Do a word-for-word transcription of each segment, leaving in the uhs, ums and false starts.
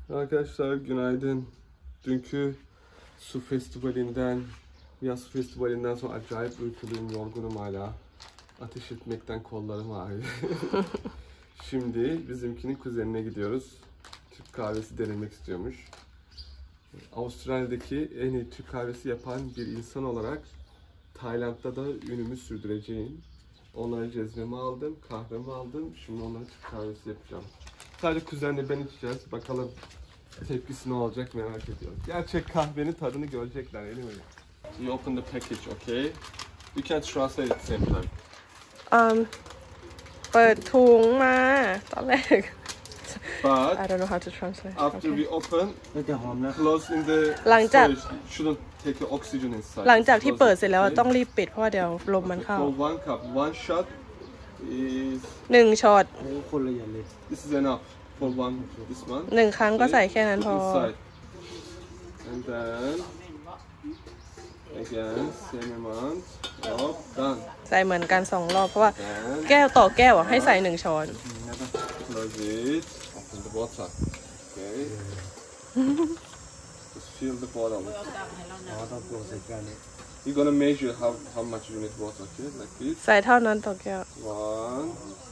Arkadaşlar günaydın. Dünkü su festivalinden, yaz su festivalinden sonra acayip uykuluyum, yorgunum hala. Ateş etmekten kollarım ağrıyor. Şimdi bizimkinin kuzenine gidiyoruz. Türk kahvesi denemek istiyormuş. Avustralya'daki en iyi Türk kahvesi yapan bir insan olarak Tayland'da da ünümü sürdüreceğim. Onlara cezvemi aldım, kahvemi aldım. Şimdi onlara Türk kahvesi yapacağım. Sadece kuzenle ben içeceğiz. Bakalım tepkisi ne olacak merak ediyorum. Gerçek kahvenin tadını görecekler, öyle mi? You open the package, okay? You can translate at the same time. Um, เปิดถุงมาตอนแรก But I don't know how to translate. after Okay. we open, close in the หลังจาก storage, shouldn't take the oxygen inside. หลังจากที่เปิดเสร็จแล้ว Okay? ต้องรีบปิดเพราะว่าเดี๋ยวลมมันเข้า For one cup, one shot is หนึ่งช็อต this is enough for one this one. หนึ่งครั้งก็ใส่แค่นั้นพอ Inside. And then again same amount of done. ใส่เหมือนกันสองรอบเพราะว่า Then แก้วต่อแก้วอะให้ใส่หนึ่งช้อน close it. Open the bottle. Okay. Just fill the bottle. You're gonna measure how how much you need water. Okay, like this. ใส่เท่านั้นต่อแก้ว One.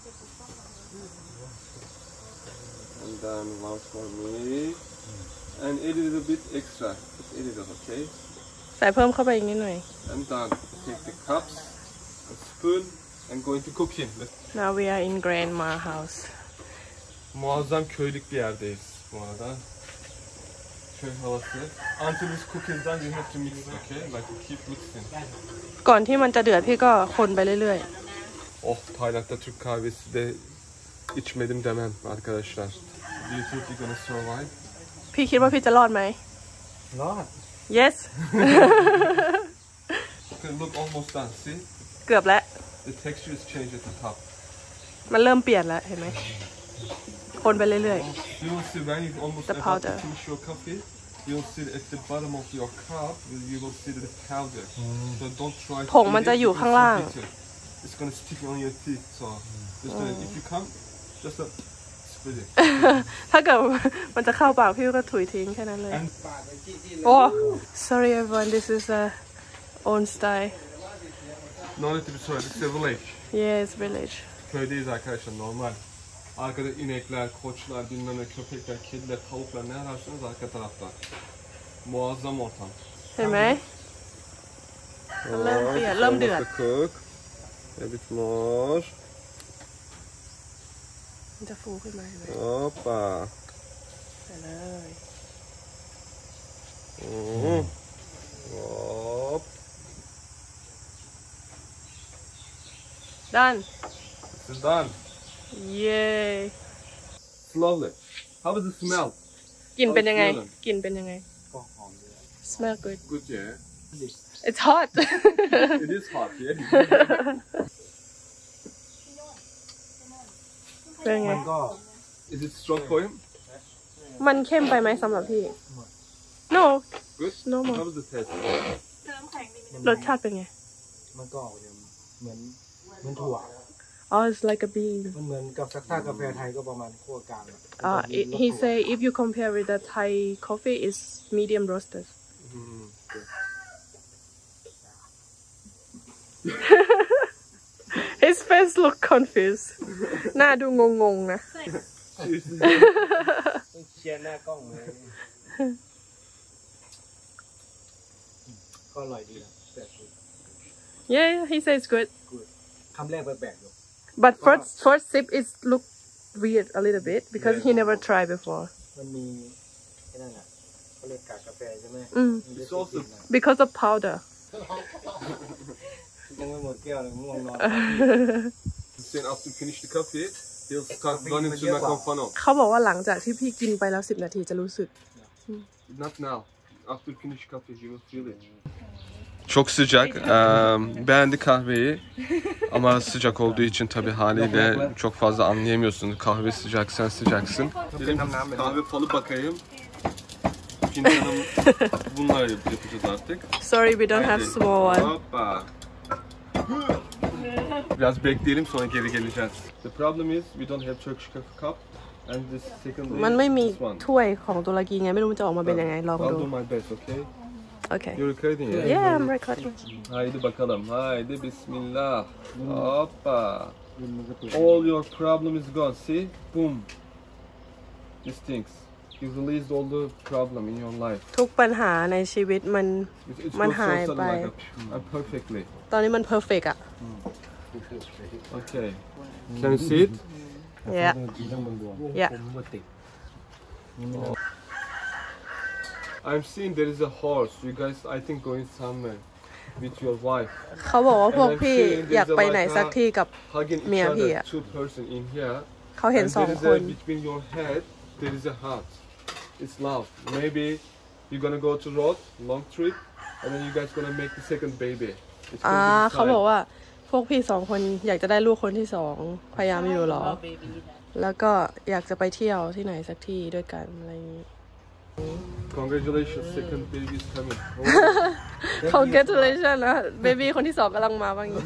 And then one for me. And a little bit extra. Just a little, okay? ใส่เพิ่มเข้าไปอีกนิดหน่อย And done. Take the cups, a spoon, and going to cooking. Now we are in grandma house. Muazzam köylük bir yerdeyiz bu arada. Köy havası. Until it's cooking done, you have to mix, okay? Like keep mixing. ก่อนที่มันจะเดือดพี่ก็คนไปเรื่อย Oh, Tayland'da Türk kahvesi de içmedim demem arkadaşlar. Do you think you're gonna survive? ๆพี่คิดว่าพี่จะรอดไหมรอด Yes. Okay, look almost done. See? เกือบแล้ว The texture is changed at the top. มันเริ่มเปลี่ยนแล้วเห็นไหมคนไปเรื่อย You will see when you almost The about powder. to finish your coffee. You will see at the bottom of your cup. You will see the powder. So don't try. ๆผงมันจะอยู่ข้างล่าง It's gonna stick on your teeth. So just gonna, if you come, just a split it. ถ้าเกิดมันจะเข้าปากพี่ก็ถุยทิ้งแค่นั้นเลย And โอ้ sorry everyone this is a own style no need to be sorry. This is a village. yes village Köydeyiz arkadaşlar, normal. Arkada inekler, koçlar, bilmem ne, köpekler, kediler, tavuklar ne ararsanız arka tarafta. Muazzam ortam. เห็นไหม เริ่มเปลี่ยนเริ่มเดือด Cook. A bit more. มันจะฟูขึ้นมาเห็นไหม Hoppa. ใส่เลย Mm. Hop. done This is done. yay It's lovely. How does it smell? กลิ่นเป็นยังไงกลิ่นเป็นยังไงก็หอมดี smell good Good, yeah. it's hot It is hot, yeah. เป็นไงมันก็ Is it strong for him? มันเข้มไปไหมสำหรับพี่ no Good. Normal. How does it taste? รสชาติเป็นไงมันก็เหมือนเหมือนถั่ว oh it's like a bean มันเหมือนกับถ้ากาแฟไทยก็ประมาณคั่วกลาง uh he say if you compare with the Thai coffee is medium roasted Mm, good. his face look confused หน้าดูงงๆนะเชียร์หน้ากล้องเลยก็อร่อยดีนะแต่ yeah he says good คำแรกแปลกๆอยู่ but first first sip is look weird a little bit because he never tried before มันมีไอ้นั่นแหละเขาเรียกกากกาแฟใช่ไหมอืมมันจะติดๆนะ because of powder ยังไม่หมดแก้วเลยง่วงนอน Then after you finish the coffee, he'll start running to the funnel. เขาบอกว่าหลังจากที่พี่กินไปแล้วสิบนาทีจะรู้สึก Not now. After you finish coffee, you will feel it. Çok sıcak. Ee, beğendi kahveyi. Ama sıcak olduğu için tabii haliyle çok fazla anlayamıyorsun. Kahve sıcak, sen sıcaksın. Dedim kahve falı bakayım. Fincanım bunlar yapacağız artık. sorry we don't have small one Hoppa. Biraz bekleyelim sonra geri geleceğiz. The problem is we don't have Turkish coffee cup. And this second มันไม่มี this one. ถ้วยของตุรกีไงไม่รู้มันจะออกมาเป็นยังไงลองดู I'll do my best, okay? โอเค You're recording it? yeah I'm recording Haydi bakalım. Haydi bismillah. Hoppa. All your problem is gone. See? Boom. These things. You released all the problem in your life. ทุกปัญหาในชีวิตมัน It, it มัน goes so หาย sudden ไป like a, uh, perfectly. ตอนนี้มัน perfect อ่ะ Okay. Can you see it? yeah กินทั้งบนดวง yeah ผมว่าติด I'm seeing there is a horse. You guys, I think, going somewhere with your wife. เขาบอกว่าพวกพี่อยากไปไหนสักที่กับ Hugging each Mia other. here. Two person in here. เขาเห็น And สอง there is คน a, between your head, there is a heart. It's love. Maybe you're gonna go to road, long trip, and then you guys gonna make the second baby. It's อ่า gonna be เขาบอก inside. ว่าพวกพี่สองคนอยากจะได้ลูกคนที่สองพยายามอยู่หรอ แล้วก็อยากจะไปเที่ยวที่ไหนสักที่ด้วยกันอะไรอย่างนี้ Congratulations, second baby is coming. Oh, congratulations นะเบบี้คนที่สองกำลังมาบ้างนี้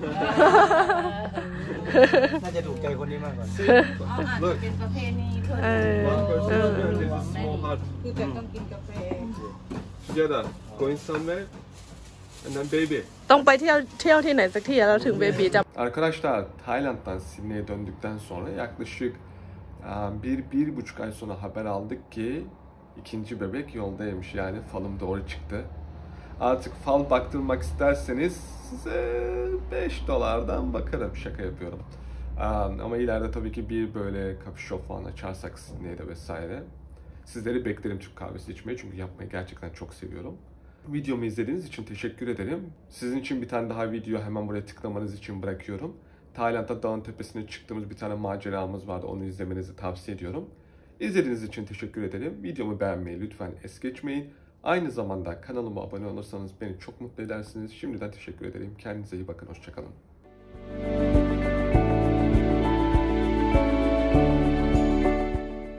น่าจะถูกใจคนนี้มากกว่า look, เป็นประเพณีเพื่อเออ one person เออ here, there's a small heart. คือจะต้องกินกาแฟ Together, going somewhere, and then baby. ต้องไปเที่ยวเที่ยวที่ไหนสักที่แล้วถึงเบบีจะ Arkadaşlar, Tayland'dan Sydney'e döndükten sonra yaklaşık e, bir, bir buçuk ay sonra haber aldık ki ikinci bebek yoldaymış. Yani falım doğru çıktı. Artık fal baktırmak isterseniz size beş dolardan bakarım. Şaka yapıyorum. E, Ama ileride tabii ki bir böyle coffee shop falan açarsak Sydney'de vesaire. Sizleri beklerim Türk kahvesi içmeye çünkü yapmayı gerçekten çok seviyorum. Videomu izlediğiniz için teşekkür ederim. Sizin için bir tane daha video hemen buraya tıklamanız için bırakıyorum. Tayland'da dağın tepesine çıktığımız bir tane maceramız vardı. Onu izlemenizi tavsiye ediyorum. İzlediğiniz için teşekkür ederim. Videomu beğenmeyi lütfen es geçmeyin. Aynı zamanda kanalıma abone olursanız beni çok mutlu edersiniz. Şimdiden teşekkür ederim. Kendinize iyi bakın. Hoşça kalın.